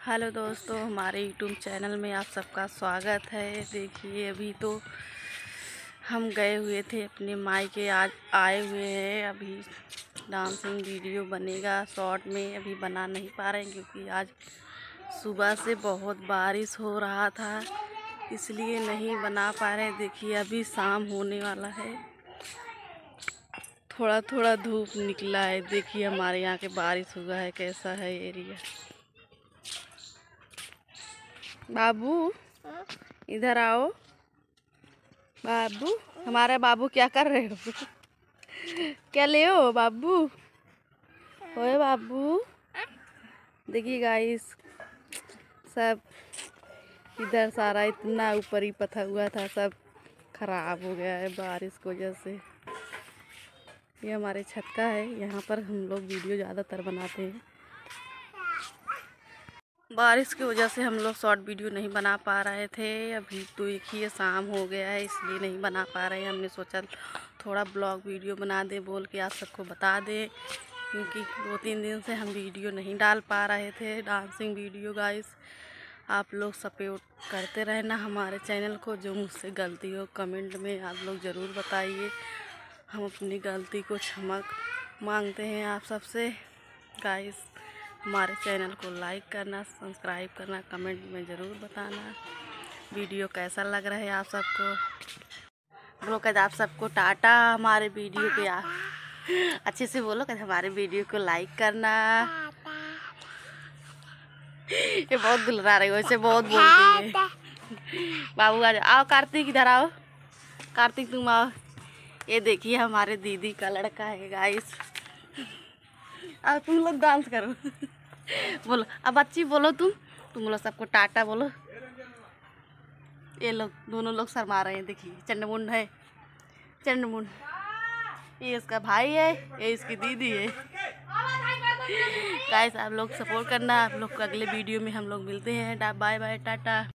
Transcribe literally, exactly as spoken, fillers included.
Hello दोस्तों, हमारे YouTube channel में आप सबका स्वागत है। देखिए, अभी तो हम गए हुए थे अपने मायके, आज आए हुए हैं। अभी डांसिंग वीडियो बनेगा शॉर्ट में, अभी बना नहीं पा रहे हैं क्योंकि आज सुबह से बहुत बारिश हो रहा था, इसलिए नहीं बना पा रहे हैं। देखिए, अभी शाम होने वाला है, थोड़ा थोड़ा धूप निकला है। देखिए हमारे यहाँ के बारिश हुआ है, कैसा है एरिया। बाबू इधर आओ। बाबू, हमारे बाबू क्या कर रहे हो? क्या ले हो बाबू? ओए बाबू, देखिए गाइस, सब इधर सारा इतना ऊपर ही पथा हुआ था, सब खराब हो गया है बारिश की वजह से। ये हमारे छत का है, यहाँ पर हम लोग वीडियो ज़्यादातर बनाते हैं। बारिश की वजह से हम लोग शॉर्ट वीडियो नहीं बना पा रहे थे। अभी तो एक ही शाम हो गया है, इसलिए नहीं बना पा रहे हैं। हमने सोचा थोड़ा ब्लॉग वीडियो बना दे, बोल के आप सबको बता दें, क्योंकि दो तीन दिन से हम वीडियो नहीं डाल पा रहे थे डांसिंग वीडियो। गाइस, आप लोग सपोर्ट करते रहना हमारे चैनल को। जो मुझसे गलती हो कमेंट में आप लोग ज़रूर बताइए, हम अपनी गलती को क्षमा मांगते हैं आप सबसे। गाइस, हमारे चैनल को लाइक करना, सब्सक्राइब करना, कमेंट में ज़रूर बताना वीडियो कैसा लग रहा है आप सबको। बोलो कहते आप सबको टाटा। हमारे वीडियो पे आ अच्छे से बोलो, कहते हमारे वीडियो को लाइक करना। ये बहुत दुलरा रही हो, ऐसे बहुत बोलती है। बाबू आ जाओ, आओ कार्तिक, इधर आओ। कार्तिक तुम आओ। ये देखिए हमारे दीदी का लड़का है गाइस। अब तुम लोग डांस करो। बोलो, अब बच्ची बोलो, तुम तुम लोग सबको टाटा बोलो। ये लोग दोनों लोग शर्मा रहे हैं। देखिए, चंडमुंड है, चंडमुंड। ये इसका भाई है, ये इसकी दीदी है। गाइस, आप लोग सपोर्ट करना। आप लोग को अगले वीडियो में हम लोग मिलते हैं। Bye bye, Tata.